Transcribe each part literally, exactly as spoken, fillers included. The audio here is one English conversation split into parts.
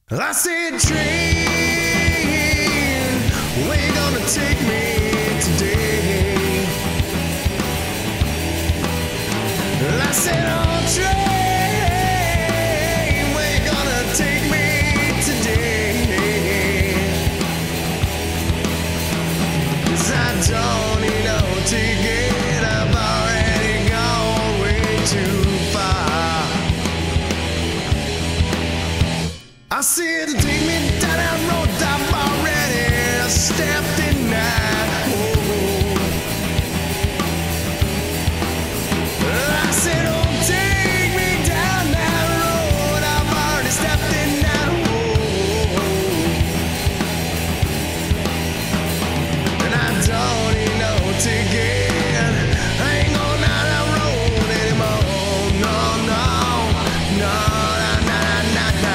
I said, train, where you gonna take me today? I said, oh, train, where you gonna take me today? 'Cause I don't need no ticket, I've already gone way too far. I said, take me down that road, I've already stepped in now. I said, oh, take me down that road, I've already stepped in now. And I don't need no ticket, I ain't going down that road anymore. No, no, no, no, no, no, no.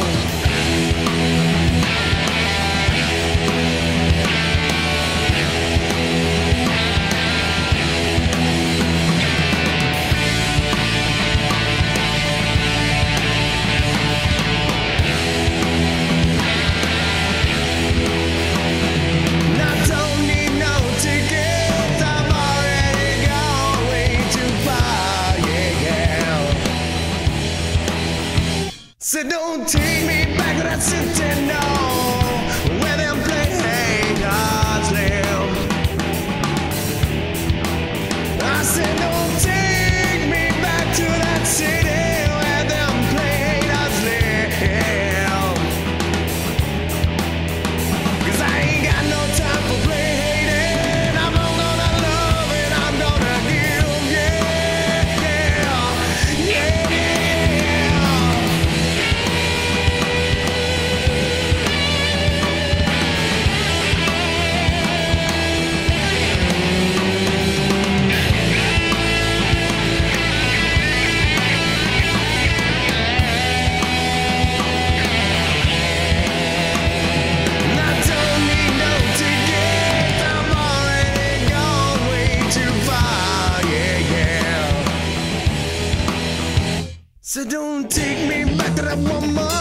So don't take me back to that city, no, where them playing cards live. I said don't take me back to that city where them playing cards live. 'Cause I ain't got no time for play hating, I'm gonna love and I'm gonna give, yeah, yeah, yeah. So don't take me back to that woman.